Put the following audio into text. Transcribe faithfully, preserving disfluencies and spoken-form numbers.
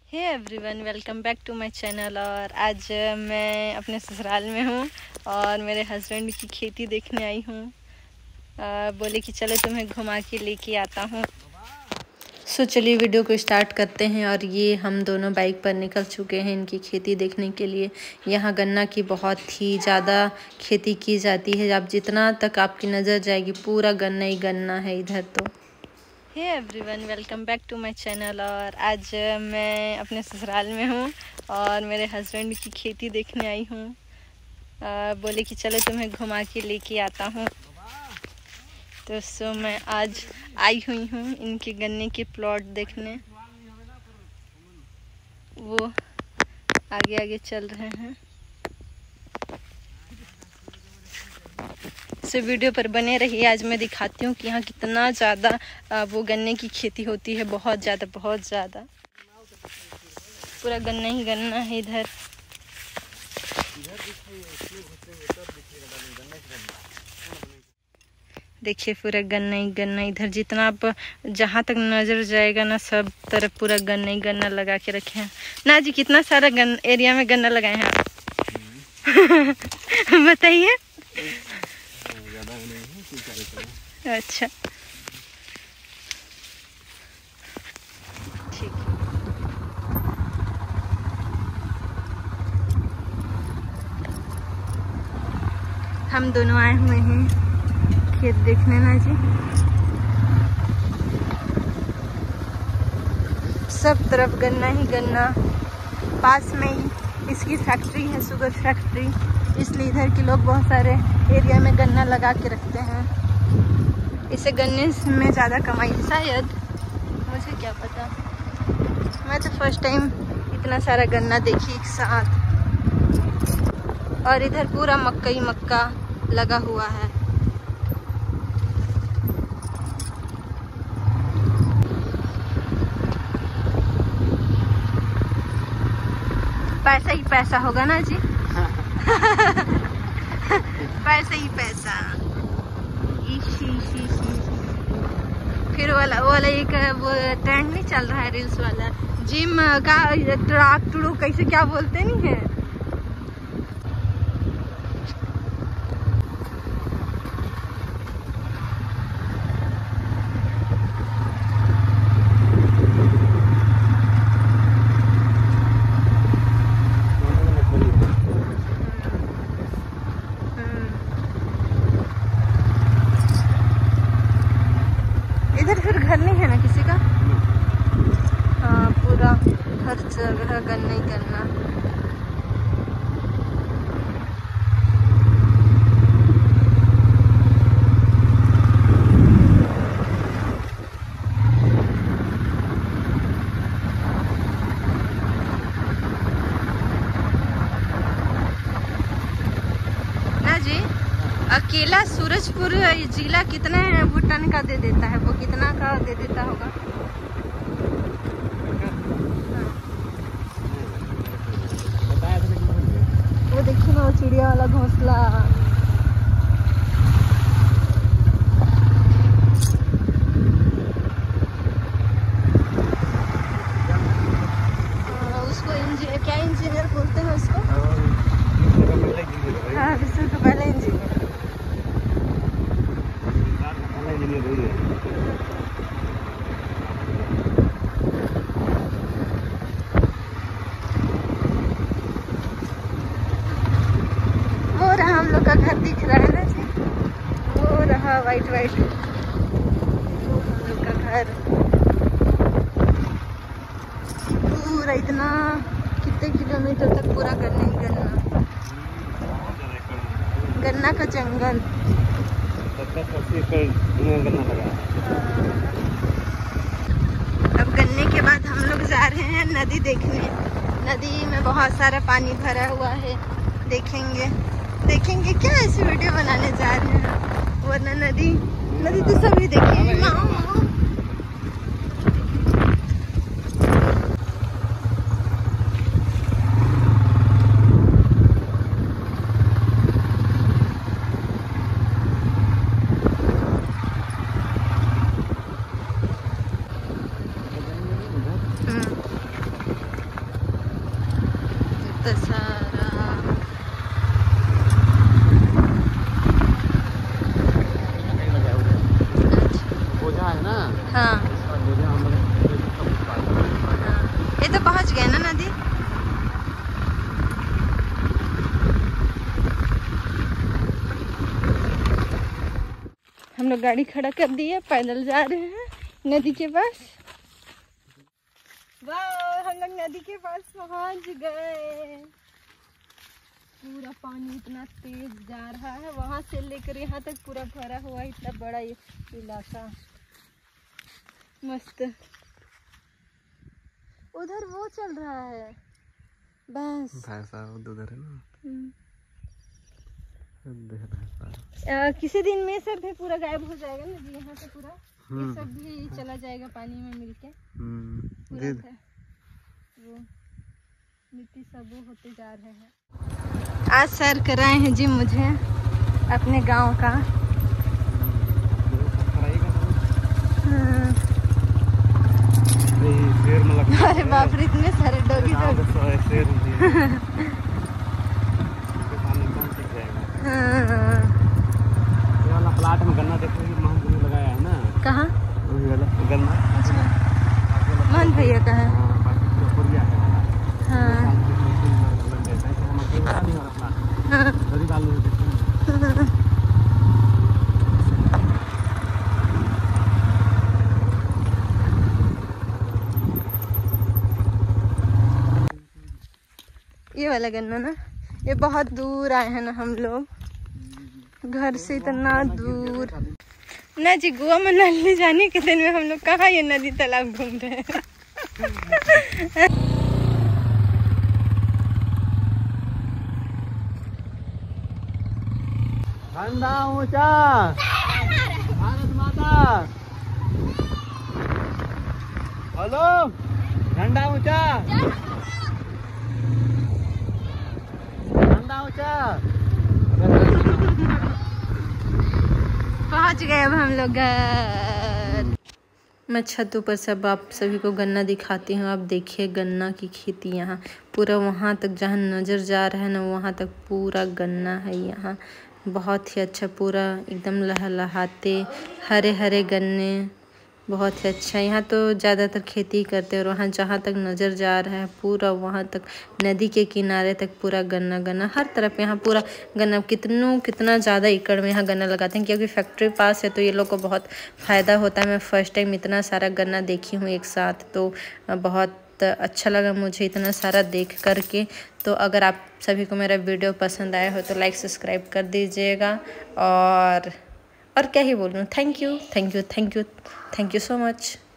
Hey everyone, welcome back to my channel. और आज मैं अपने ससुराल में हूँ और मेरे हस्बैंड की खेती देखने आई हूँ। बोले कि चलो तुम्हें घुमा के लेके आता हूँ। सो चलिए वीडियो को स्टार्ट करते हैं। और ये हम दोनों बाइक पर निकल चुके हैं इनकी खेती देखने के लिए। यहाँ गन्ना की बहुत ही ज़्यादा खेती की जाती है। आप जितना तक आपकी नज़र जाएगी पूरा गन्ना ही गन्ना है इधर तो। Hey everyone, welcome back to my channel. और आज मैं अपने ससुराल में हूँ और मेरे हस्बैंड की खेती देखने आई हूँ। बोले कि चलो तुम्हें घुमा के लेके आता हूँ। तो सो मैं आज आई हुई हूँ इनके गन्ने के प्लॉट देखने। वो आगे आगे चल रहे हैं। से वीडियो पर बने रहिए। आज मैं दिखाती हूँ कि यहाँ कितना ज़्यादा वो गन्ने की खेती होती है। बहुत ज़्यादा बहुत ज़्यादा पूरा गन्ना ही गन्ना है इधर। देखिए पूरा गन्ना ही गन्ना इधर। जितना आप जहाँ तक नज़र जाएगा ना सब तरफ पूरा गन्ना ही गन्ना लगा के रखे हैं ना जी। कितना सारा गन एरिया में गन्ना लगाए हैं आप? बताइए। अच्छा ठीक। हम दोनों आए हुए हैं खेत देखने ना जी। सब तरफ गन्ना ही गन्ना। पास में ही इसकी फैक्ट्री है, शुगर फैक्ट्री, इसलिए इधर के लोग बहुत सारे एरिया में गन्ना लगा के रखते हैं। इसे गन्ने में ज़्यादा कमाई है शायद, मुझे क्या पता। मैं तो फर्स्ट टाइम इतना सारा गन्ना देखी एक साथ। और इधर पूरा मक्का ही मक्का लगा हुआ है। पैसा ही पैसा होगा ना जी। पैसा ही पैसा। इशी, इशी, इशी। फिर वाला वाला एक वो ट्रेंड नहीं चल रहा है रील्स वाला, जिम का ट्राक टूडू कैसे क्या बोलते नहीं है। इधर फिर घर नहीं है ना किसी का। हाँ पूरा हर जगह गन्ना ही गन्ना। ना जी, अकेला सूरजपुर जिला कितने भुट्टन का दे देता है? वो कितना का दे देता होगा? वो देखिए ना, वो चिड़िया वाला घोंसला। उसको इंजीनियर, क्या इंजीनियर बोलते हैं उसको? हाँ, विश्व का पहला इंजीनियर। वो रहा हम लोग का घर दिख रहा है ना जी। वो रहा वाइट वाइट, वो हम लोग का घर। पूरा इतना कितने किलोमीटर तक पूरा गन्ना ही गन्ना, गन्ना का जंगल। अब गन्ने के बाद हम लोग जा रहे हैं नदी देखने। नदी में बहुत सारा पानी भरा हुआ है। देखेंगे देखेंगे क्या ऐसी वीडियो बनाने जा रहे हैं। वरना नदी नदी तो सभी देखेंगे। सारा। बोझा है ना। हाँ बोझा हम लोग ये तो पहुंच गए ना नदी। हम लोग गाड़ी खड़ा कर दिए, पैदल जा रहे हैं नदी के पास। वाह, हम लोग नदी के पास पहुंच गए। पूरा पानी इतना तेज जा रहा है, वहां से लेकर यहाँ तक पूरा भरा हुआ, इतना बड़ा ये इलाका। मस्त। उधर वो चल रहा है भैंस। भैंसा उधर है ना। आ, किसी दिन में सब भी पूरा गायब हो जाएगा ना जी, यहाँ से पूरा ये सब भी चला जाएगा पानी में मिलके। वो मिट्टी सब वो होते जा रहे हैं। आज सैर कराए हैं जी मुझे अपने गांव का। अरे बाप रे, इतने सारे डॉगी प्लाट में गन्ना देखो, मोहन जी लगाया है ना। कहाँ? गन्ना। अच्छा, मोहन भैया का है। हाँ ये वाला गन्ना ना, ये बहुत दूर आए हैं ना हम लोग घर से, इतना दूर ना जी। गोवा मनाली जाने के दिन में हम लोग कहाँ ये नदी तालाब घूम रहे हैं। झंडा ऊंचा, भारत माता। हेलो, झंडा ऊंचा, झंडा ऊंचा। पहुंच गए अब हम लोग घर। मैं छत ऊपर सब आप सभी को गन्ना दिखाती हूँ। आप देखिए गन्ना की खेती यहाँ पूरा वहाँ तक जहाँ नज़र जा रहा है ना, वहाँ तक पूरा गन्ना है यहाँ। बहुत ही अच्छा, पूरा एकदम लहलहाते हरे हरे गन्ने, बहुत ही अच्छा। यहाँ तो ज़्यादातर खेती करते हैं और वहाँ जहाँ तक नज़र जा रहा है पूरा वहाँ तक नदी के किनारे तक पूरा गन्ना गन्ना, हर तरफ यहाँ पूरा गन्ना। कितनों कितना ज़्यादा एकड़ में यहाँ गन्ना लगाते हैं, क्योंकि फैक्ट्री पास है तो ये लोग को बहुत फ़ायदा होता है। मैं फ़र्स्ट टाइम इतना सारा गन्ना देखी हूँ एक साथ, तो बहुत अच्छा लगा मुझे इतना सारा देख करके। तो अगर आप सभी को मेरा वीडियो पसंद आया हो तो लाइक सब्सक्राइब कर दीजिएगा। और और क्या ही बोलूँ, thank you thank you thank you thank you so much.